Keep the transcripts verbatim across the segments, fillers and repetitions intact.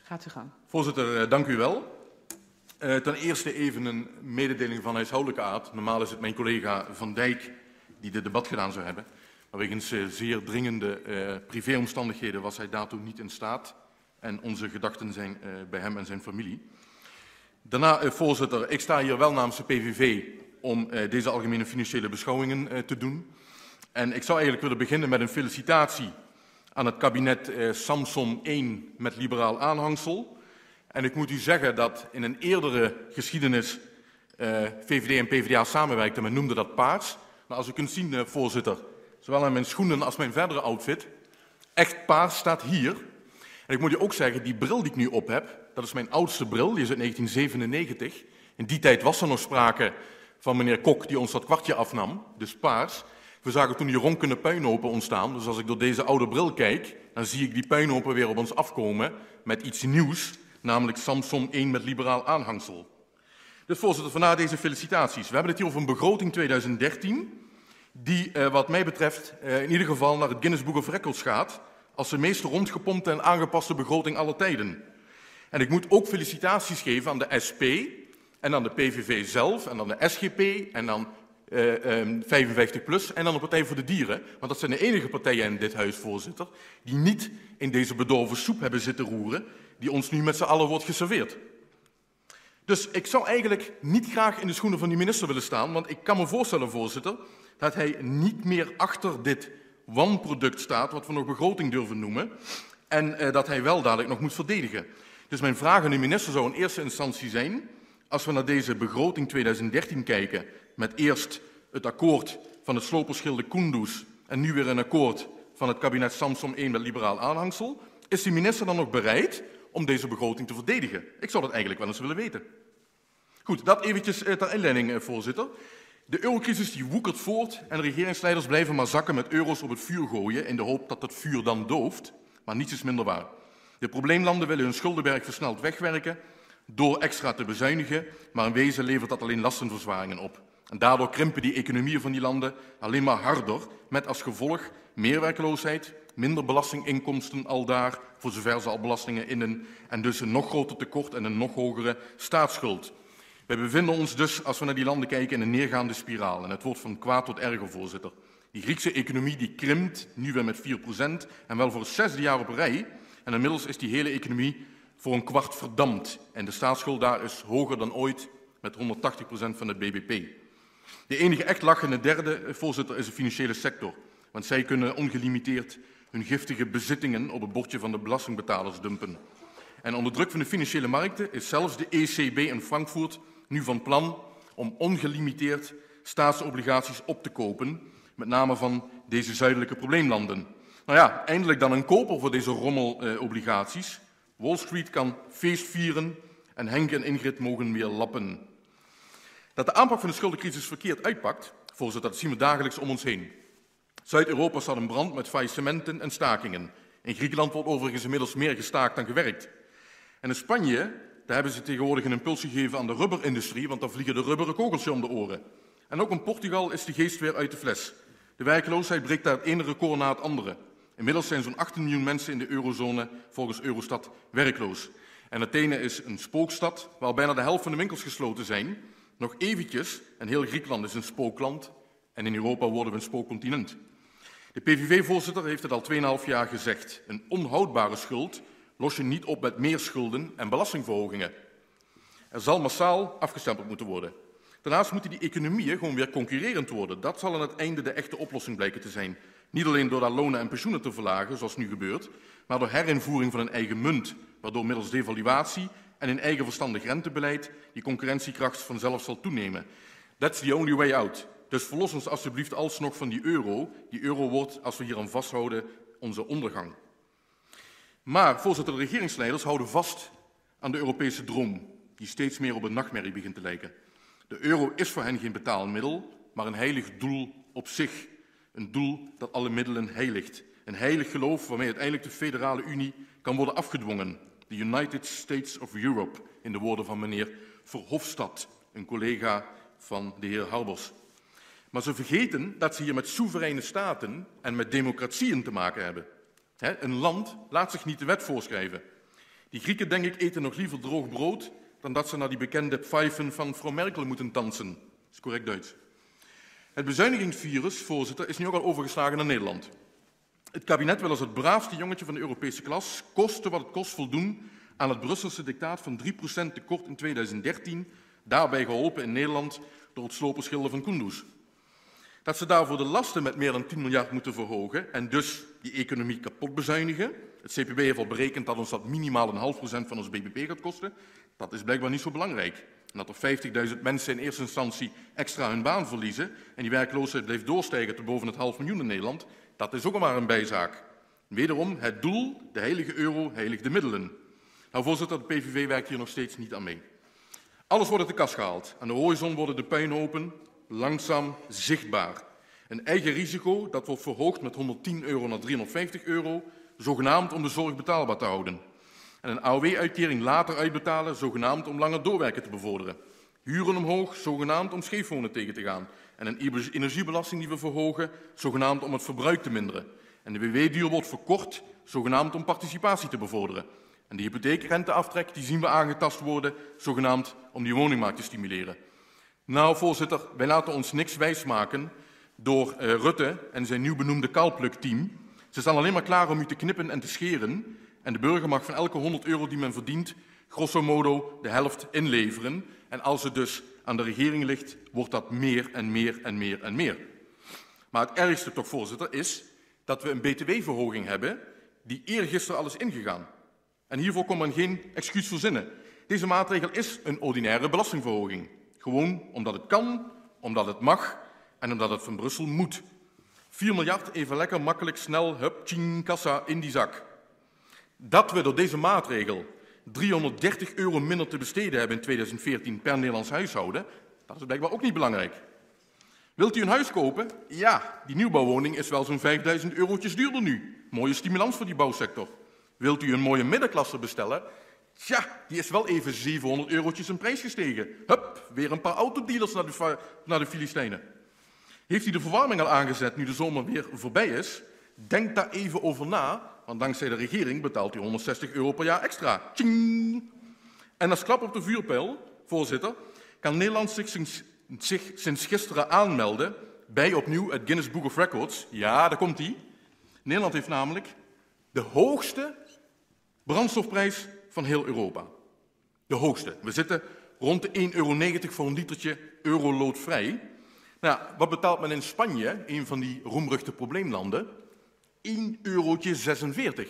Gaat u gang. Voorzitter, dank u wel. Uh, ten eerste even een mededeling van huishoudelijke aard. Normaal is het mijn collega Van Dijk die dit debat gedaan zou hebben. Maar wegens uh, zeer dringende uh, privéomstandigheden was hij daartoe niet in staat. En onze gedachten zijn uh, bij hem en zijn familie. Daarna, uh, voorzitter, ik sta hier wel namens de P V V om uh, deze algemene financiële beschouwingen uh, te doen. En ik zou eigenlijk willen beginnen met een felicitatie aan het kabinet uh, Samson één met liberaal aanhangsel. En ik moet u zeggen dat in een eerdere geschiedenis uh, V V D en P v d A samenwerkten. Men noemde dat paars. Maar als u kunt zien, uh, voorzitter, zowel aan mijn schoenen als mijn verdere outfit, echt paars staat hier. En ik moet u ook zeggen, die bril die ik nu op heb, dat is mijn oudste bril, die is uit negentien zevenennegentig. In die tijd was er nog sprake van meneer Kok die ons dat kwartje afnam, dus paars. We zagen toen die ronkende puinhopen ontstaan. Dus als ik door deze oude bril kijk, dan zie ik die puinhopen weer op ons afkomen met iets nieuws, namelijk Samson één met liberaal aanhangsel. Dus voorzitter, vandaar deze felicitaties. We hebben het hier over een begroting tweeduizend dertien, die uh, wat mij betreft uh, in ieder geval naar het Guinness Book of Records gaat, als de meest rondgepompte en aangepaste begroting aller tijden. En ik moet ook felicitaties geven aan de S P en aan de P V V zelf en aan de S G P en aan uh, um, vijfenvijftig plus en aan de Partij voor de Dieren. Want dat zijn de enige partijen in dit huis, voorzitter, die niet in deze bedorven soep hebben zitten roeren, die ons nu met z'n allen wordt geserveerd. Dus ik zou eigenlijk niet graag in de schoenen van die minister willen staan, want ik kan me voorstellen, voorzitter, dat hij niet meer achter dit wanproduct staat, wat we nog begroting durven noemen, en uh, dat hij wel dadelijk nog moet verdedigen. Dus mijn vraag aan de minister zou in eerste instantie zijn, als we naar deze begroting tweeduizend dertien kijken, met eerst het akkoord van het sloperschilde Kunduz en nu weer een akkoord van het kabinet Samson één met liberaal aanhangsel, is de minister dan nog bereid om deze begroting te verdedigen? Ik zou dat eigenlijk wel eens willen weten. Goed, dat eventjes ter inleiding, voorzitter. De eurocrisis die woekert voort en de regeringsleiders blijven maar zakken met euro's op het vuur gooien in de hoop dat het vuur dan dooft, maar niets is minder waar. De probleemlanden willen hun schuldenberg versneld wegwerken door extra te bezuinigen, maar in wezen levert dat alleen lastenverzwaringen op. En daardoor krimpen die economieën van die landen alleen maar harder, met als gevolg meer werkloosheid, minder belastinginkomsten aldaar, voor zover ze al belastingen innen, en dus een nog groter tekort en een nog hogere staatsschuld. Wij bevinden ons dus, als we naar die landen kijken, in een neergaande spiraal. En het wordt van kwaad tot erger, voorzitter. Die Griekse economie die krimpt, nu weer met vier procent, en wel voor het zesde jaar op een rij. En inmiddels is die hele economie voor een kwart verdampt. En de staatsschuld daar is hoger dan ooit, met honderdtachtig procent van het B B P. De enige echt lachende derde, voorzitter, is de financiële sector. Want zij kunnen ongelimiteerd hun giftige bezittingen op het bordje van de belastingbetalers dumpen. En onder druk van de financiële markten is zelfs de E C B in Frankfurt nu van plan om ongelimiteerd staatsobligaties op te kopen, met name van deze zuidelijke probleemlanden. Nou ja, eindelijk dan een koper voor deze rommelobligaties. Eh, Wall Street kan feest vieren en Henk en Ingrid mogen weer lappen. Dat de aanpak van de schuldencrisis verkeerd uitpakt, voorzitter, dat zien we dagelijks om ons heen. Zuid-Europa staat in brand met faillissementen en stakingen. In Griekenland wordt overigens inmiddels meer gestaakt dan gewerkt. En in Spanje, daar hebben ze tegenwoordig een impuls gegeven aan de rubberindustrie, want dan vliegen de rubberen kogels je om de oren. En ook in Portugal is de geest weer uit de fles. De werkloosheid breekt daar het ene record na het andere. Inmiddels zijn zo'n achttien miljoen mensen in de eurozone volgens Eurostat werkloos. En Athene is een spookstad waar bijna de helft van de winkels gesloten zijn. Nog eventjes, en heel Griekenland is een spookland en in Europa worden we een spookcontinent. De P V V-voorzitter heeft het al tweeënhalf jaar gezegd. Een onhoudbare schuld los je niet op met meer schulden en belastingverhogingen. Er zal massaal afgestempeld moeten worden. Daarnaast moeten die economieën gewoon weer concurrerend worden. Dat zal aan het einde de echte oplossing blijken te zijn. Niet alleen door daar lonen en pensioenen te verlagen, zoals nu gebeurt, maar door herinvoering van een eigen munt, waardoor middels devaluatie en een eigen verstandig rentebeleid die concurrentiekracht vanzelf zal toenemen. That's the only way out. Dus verlos ons alsjeblieft alsnog van die euro. Die euro wordt, als we hier aan vasthouden, onze ondergang. Maar, voorzitter, de regeringsleiders houden vast aan de Europese droom, die steeds meer op een nachtmerrie begint te lijken. De euro is voor hen geen betaalmiddel, maar een heilig doel op zich. Een doel dat alle middelen heiligt. Een heilig geloof waarmee uiteindelijk de federale unie kan worden afgedwongen. The United States of Europe, in de woorden van meneer Verhofstadt, een collega van de heer Harbers. Maar ze vergeten dat ze hier met soevereine staten en met democratieën te maken hebben. He, een land laat zich niet de wet voorschrijven. Die Grieken, denk ik, eten nog liever droog brood dan dat ze naar die bekende pfeifen van mevrouw Merkel moeten dansen. Dat is correct Duits. Het bezuinigingsvirus, voorzitter, is nu ook al overgeslagen naar Nederland. Het kabinet wil als het braafste jongetje van de Europese klas, koste wat het kost, voldoen aan het Brusselse dictaat van drie procent tekort in tweeduizend dertien, daarbij geholpen in Nederland door het sloperschilder van Kunduz. Dat ze daarvoor de lasten met meer dan tien miljard moeten verhogen en dus die economie kapot bezuinigen. Het C P B heeft al berekend dat ons dat minimaal een half procent van ons B B P gaat kosten. Dat is blijkbaar niet zo belangrijk. En dat er vijftigduizend mensen in eerste instantie extra hun baan verliezen en die werkloosheid blijft doorstijgen tot boven het half miljoen in Nederland, dat is ook maar een bijzaak. Wederom, het doel, de heilige euro, heiligt de middelen. Nou, voorzitter, de P V V werkt hier nog steeds niet aan mee. Alles wordt uit de kast gehaald. Aan de horizon worden de puinhopen langzaam zichtbaar. Een eigen risico dat wordt verhoogd met honderdtien euro naar driehonderdvijftig euro, zogenaamd om de zorg betaalbaar te houden. En een A O W-uitkering later uitbetalen, zogenaamd om langer doorwerken te bevorderen. Huren omhoog, zogenaamd om scheefwonen tegen te gaan. En een energiebelasting die we verhogen, zogenaamd om het verbruik te minderen. En de W W-duur wordt verkort, zogenaamd om participatie te bevorderen. En de hypotheekrenteaftrek die zien we aangetast worden, zogenaamd om die woningmarkt te stimuleren. Nou, voorzitter, wij laten ons niks wijsmaken door uh, Rutte en zijn nieuw benoemde kaalplukteam. Ze staan alleen maar klaar om u te knippen en te scheren. En de burger mag van elke honderd euro die men verdient, grosso modo de helft inleveren. En als het dus aan de regering ligt, wordt dat meer en meer en meer en meer. Maar het ergste toch, voorzitter, is dat we een B T W-verhoging hebben die eergisteren al is ingegaan. En hiervoor kon men geen excuus verzinnen. Deze maatregel is een ordinaire belastingverhoging. Gewoon omdat het kan, omdat het mag en omdat het van Brussel moet. vier miljard even lekker, makkelijk, snel, hup, tjing, kassa in die zak. Dat we door deze maatregel driehonderddertig euro minder te besteden hebben in tweeduizend veertien per Nederlands huishouden, dat is blijkbaar ook niet belangrijk. Wilt u een huis kopen? Ja, die nieuwbouwwoning is wel zo'n vijfduizend eurotjes duurder nu. Mooie stimulans voor die bouwsector. Wilt u een mooie middenklasse bestellen? Tja, die is wel even zevenhonderd eurotjes in prijs gestegen. Hup, weer een paar autodealers naar de, naar de Filistijnen. Heeft u de verwarming al aangezet nu de zomer weer voorbij is? Denk daar even over na, want dankzij de regering betaalt u honderdzestig euro per jaar extra. Tjing! En als klap op de vuurpijl, voorzitter, kan Nederland zich sinds, zich sinds gisteren aanmelden bij opnieuw het Guinness Book of Records. Ja, daar komt hij. Nederland heeft namelijk de hoogste brandstofprijs van heel Europa. De hoogste. We zitten rond de één euro negentig voor een litertje euroloodvrij. Nou, wat betaalt men in Spanje, een van die roemruchte probleemlanden? één euro zesenveertig.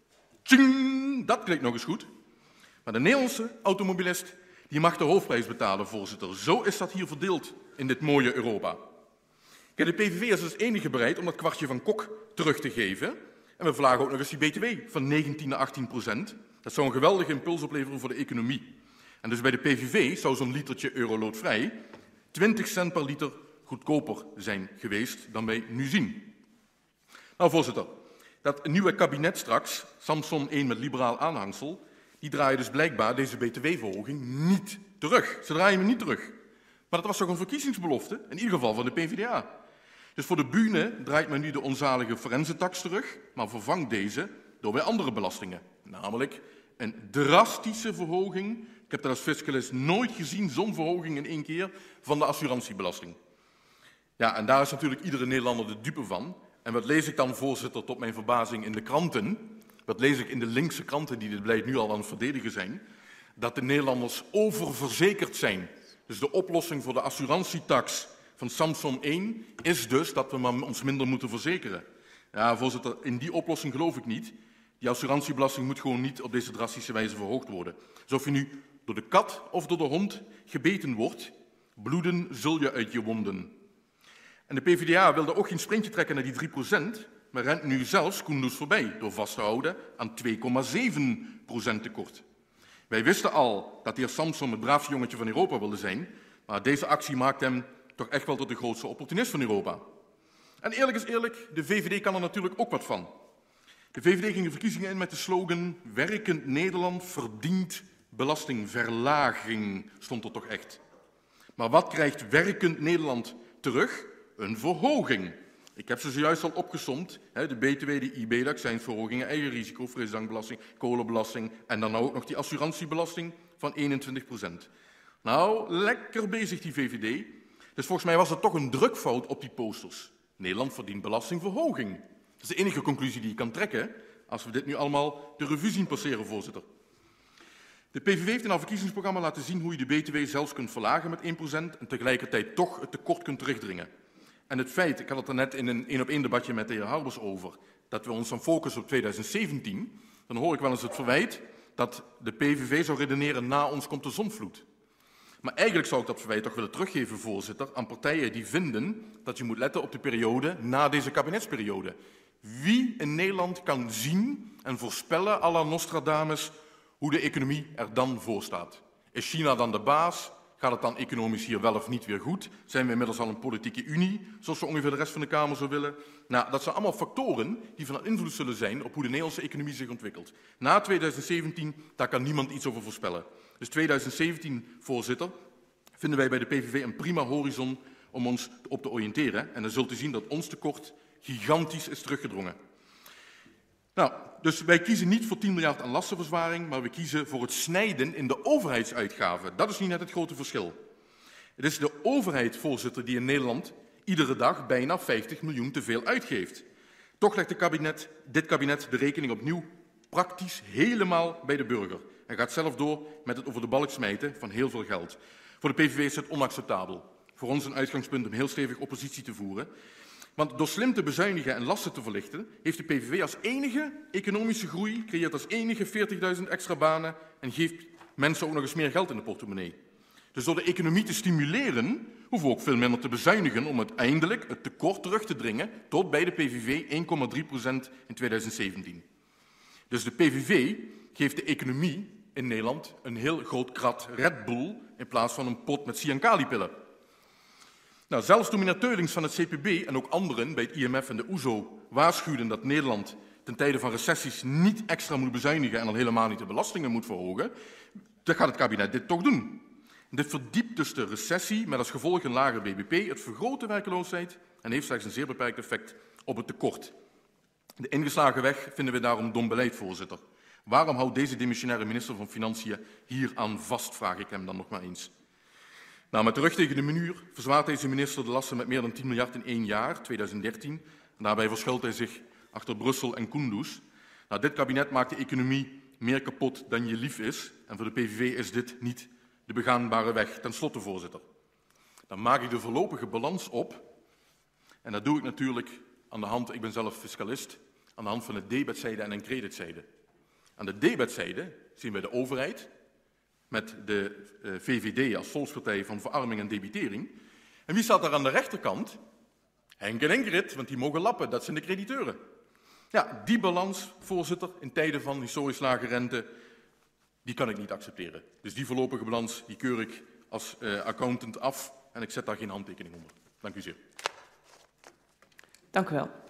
Tjing, dat klinkt nog eens goed. Maar de Nederlandse automobilist die mag de hoofdprijs betalen, voorzitter. Zo is dat hier verdeeld in dit mooie Europa. Kijk, de P V V is als enige bereid om dat kwartje van Kok terug te geven. En we vragen ook nog eens die B T W van negentien naar achttien procent. Dat zou een geweldige impuls opleveren voor de economie. En dus bij de P V V zou zo'n litertje euroloodvrij twintig cent per liter goedkoper zijn geweest dan wij nu zien. Nou, voorzitter, dat nieuwe kabinet straks, Samson één met liberaal aanhangsel, die draaien dus blijkbaar deze B T W-verhoging niet terug. Ze draaien hem niet terug. Maar dat was toch een verkiezingsbelofte, in ieder geval van de P v d A. Dus voor de bühne draait men nu de onzalige forensentax terug, maar vervangt deze door weer andere belastingen. Namelijk een drastische verhoging, ik heb dat als fiscalist nooit gezien, zo'n verhoging in één keer, van de assurantiebelasting. Ja, en daar is natuurlijk iedere Nederlander de dupe van. En wat lees ik dan, voorzitter, tot mijn verbazing in de kranten? Wat lees ik in de linkse kranten die dit beleid nu al aan het verdedigen zijn? Dat de Nederlanders oververzekerd zijn. Dus de oplossing voor de assurantietax van Samson één is dus dat we maar ons minder moeten verzekeren. Ja, voorzitter, in die oplossing geloof ik niet. Die assurantiebelasting moet gewoon niet op deze drastische wijze verhoogd worden. Alsof je nu door de kat of door de hond gebeten wordt, bloeden zul je uit je wonden. En de P v d A wilde ook geen sprintje trekken naar die drie procent, maar rent nu zelfs Kunduz voorbij door vast te houden aan twee komma zeven procent tekort. Wij wisten al dat de heer Samson het braafste jongetje van Europa wilde zijn, maar deze actie maakt hem toch echt wel tot de grootste opportunist van Europa. En eerlijk is eerlijk, de V V D kan er natuurlijk ook wat van. De V V D ging de verkiezingen in met de slogan werkend Nederland verdient belastingverlaging, stond er toch echt. Maar wat krijgt werkend Nederland terug? Een verhoging. Ik heb ze zojuist al opgesomd. Hè, de B T W, de I B D-accijnsverhogingen, eigen risico, frisdrankbelasting, kolenbelasting en dan ook nog die assurantiebelasting van eenentwintig procent. Nou, lekker bezig die V V D. Dus volgens mij was het toch een drukfout op die posters. Nederland verdient belastingverhoging. Dat is de enige conclusie die je kan trekken als we dit nu allemaal de revue zien passeren, voorzitter. De P V V heeft in haar verkiezingsprogramma laten zien hoe je de B T W zelfs kunt verlagen met één procent en tegelijkertijd toch het tekort kunt terugdringen. En het feit, ik had het er net in een één-op-één debatje met de heer Harbers over, dat we ons dan focussen op tweeduizend zeventien, dan hoor ik wel eens het verwijt dat de P V V zou redeneren na ons komt de zonvloed. Maar eigenlijk zou ik dat verwijt toch willen teruggeven, voorzitter, aan partijen die vinden dat je moet letten op de periode na deze kabinetsperiode. Wie in Nederland kan zien en voorspellen, à la Nostradamus, hoe de economie er dan voor staat? Is China dan de baas? Gaat het dan economisch hier wel of niet weer goed? Zijn we inmiddels al een politieke unie, zoals we ongeveer de rest van de Kamer zou willen? Nou, dat zijn allemaal factoren die van invloed zullen zijn op hoe de Nederlandse economie zich ontwikkelt. Na tweeduizend zeventien, daar kan niemand iets over voorspellen. Dus tweeduizend zeventien, voorzitter, vinden wij bij de P V V een prima horizon om ons op te oriënteren. En dan zult u zien dat ons tekort gigantisch is teruggedrongen. Nou, dus wij kiezen niet voor tien miljard aan lastenverzwaring, maar we kiezen voor het snijden in de overheidsuitgaven. Dat is niet net het grote verschil. Het is de overheid, voorzitter, die in Nederland iedere dag bijna vijftig miljoen te veel uitgeeft. Toch legt de kabinet, dit kabinet de rekening opnieuw praktisch helemaal bij de burger. En gaat zelf door met het over de balk smijten van heel veel geld. Voor de P V V is het onacceptabel. Voor ons een uitgangspunt om heel stevig oppositie te voeren. Want door slim te bezuinigen en lasten te verlichten, heeft de P V V als enige economische groei, creëert als enige veertigduizend extra banen en geeft mensen ook nog eens meer geld in de portemonnee. Dus door de economie te stimuleren, hoeven we ook veel minder te bezuinigen om uiteindelijk het tekort terug te dringen tot bij de P V V één komma drie procent in tweeduizend zeventien. Dus de P V V geeft de economie in Nederland een heel groot krat Red Bull in plaats van een pot met Siankali-pillen. Nou, zelfs toen meneer Teulings van het C P B en ook anderen bij het I M F en de O E S O waarschuwden dat Nederland ten tijde van recessies niet extra moet bezuinigen en al helemaal niet de belastingen moet verhogen, dan gaat het kabinet dit toch doen. Dit verdiept dus de recessie met als gevolg een lager B B P, het vergroot de werkloosheid en heeft slechts een zeer beperkt effect op het tekort. De ingeslagen weg vinden we daarom dom beleid, voorzitter. Waarom houdt deze demissionaire minister van Financiën hier aan vast, vraag ik hem dan nog maar eens. Nou, met de rug tegen de muur verzwaart deze minister de lasten met meer dan tien miljard in één jaar, tweeduizend dertien. En daarbij verschuilt hij zich achter Brussel en Kunduz. Nou, dit kabinet maakt de economie meer kapot dan je lief is. En voor de P V V is dit niet de begaanbare weg. Ten slotte, voorzitter, dan maak ik de voorlopige balans op. En dat doe ik natuurlijk aan de hand, ik ben zelf fiscalist, aan de hand van een debetzijde en een creditzijde. Aan de debetzijde zien we de overheid met de uh, V V D als volkspartij van verarming en debitering. En wie staat daar aan de rechterkant? Henk en Ingrid, want die mogen lappen, dat zijn de crediteuren. Ja, die balans, voorzitter, in tijden van historisch lage rente, die kan ik niet accepteren. Dus die voorlopige balans, die keur ik als uh, accountant af en ik zet daar geen handtekening onder. Dank u zeer. Dank u wel.